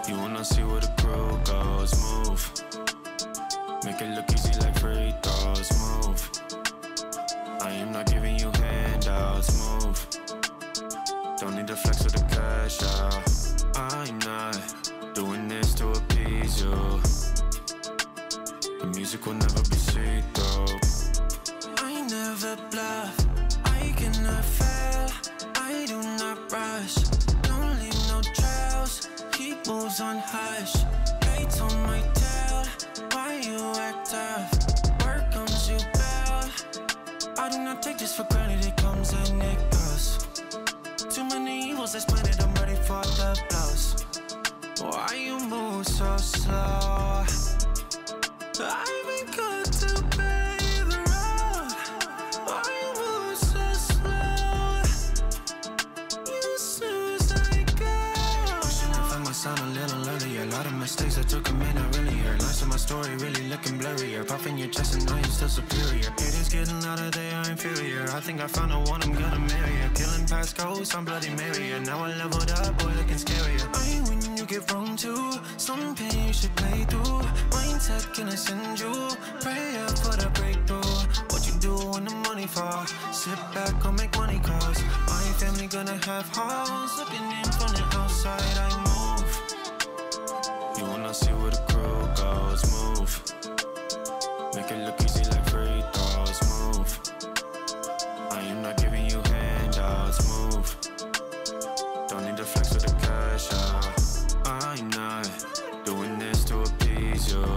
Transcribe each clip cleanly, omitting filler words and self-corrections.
You wanna see where the crew goes, move. Make it look easy like free throws, move. I am not giving you handouts, move. Don't need to flex with the cash out. I'm not doing this to appease you. The music will never be see-through. I never bluff, I cannot fail. I do not rush, don't leave no trails. Keep moves on hush, gates on my tail. Why you act tough? Work comes you bail. I do not take this for granted, it comes and it goes. Too many evils that's planted, I'm ready for the blows. Why you move so slow? I've been good to pay the road. Why you move so slow? You snooze, I go. Wishing I found my sound a little earlier. A lot of mistakes I took, I may not really hear. Lines of my story really looking blurrier. Puffing your chest and now you're still superior. Haters getting louder, they are inferior. I think I found the one I'm gonna marry her. Killing past ghosts, I'm Bloody Mary. Now I leveled up, boy, looking scarier. I when you get wrong too. Some pain you should play through. Mindset can I send you? Pray up for the breakthrough. What you do when the money fall? Sit back or make money calls. My family gonna have halls. Looking in from the outside, I move. You wanna see where the crew goes, move. Make it look easy like free throws, move. I am not giving you handouts, move. Don't need to flex with the cash out. I'm not doing this to appease you.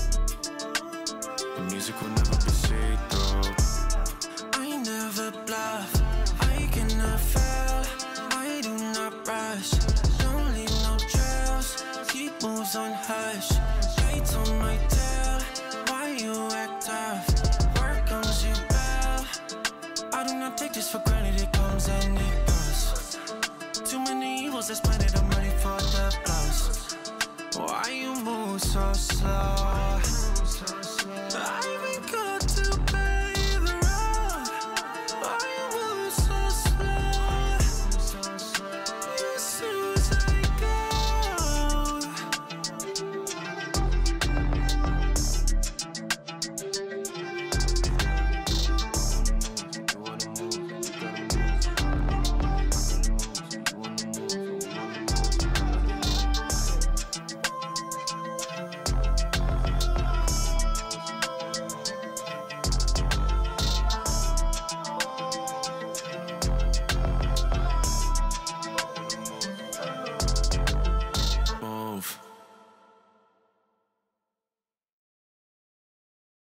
The music will never be see-through. I never bluff, I cannot fail. I do not rush, don't leave no trails. Keep moves on hush, gates on my tail. Why you act tough? Work comes you bail. I do not take this for granted, it comes and it goes. Too many evils that's planted, I'm ready for the blows. Why you move so slow? I've been good to pay the road. Why you move so slow? You snooze, I go.